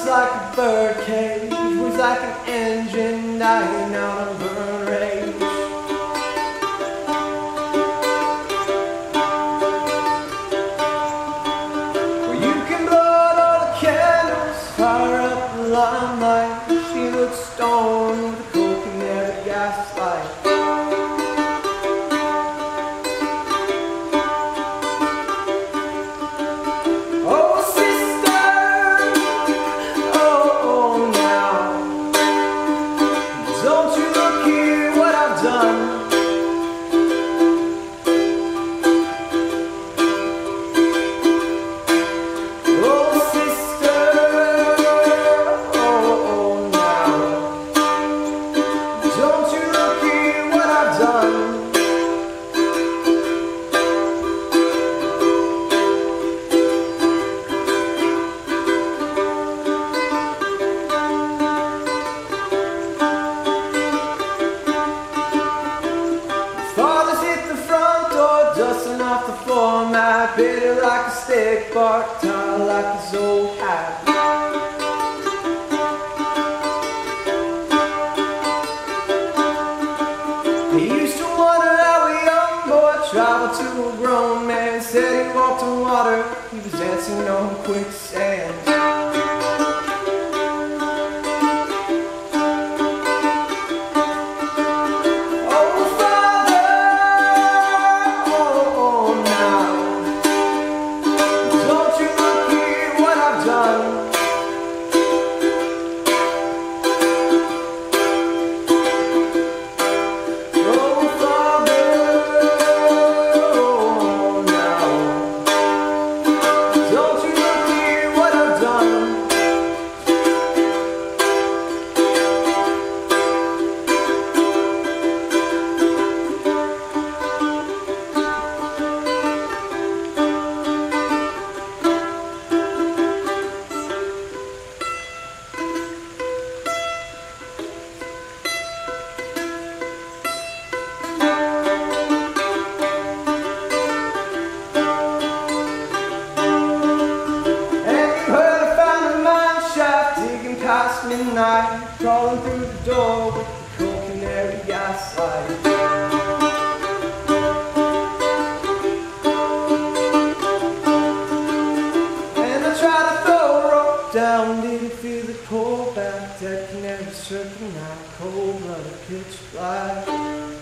like a birdcage, was like an engine dying out of burn rage. Well, you can blow out all the candles, fire up the limelight. She looks stoned with a coke and Canary Gaslight. Off the floor, mat, bitter like a stick, bark tied like his old hat. He used to wonder how a young boy traveled to a grown man. Said he walked on water, he was dancing on quicksand. Past midnight, crawling through the door with the cold Canary Gaslight. And I tried to throw a rope down, didn't feel it pull back. Dead canary circling out, cold blooded, pitch black.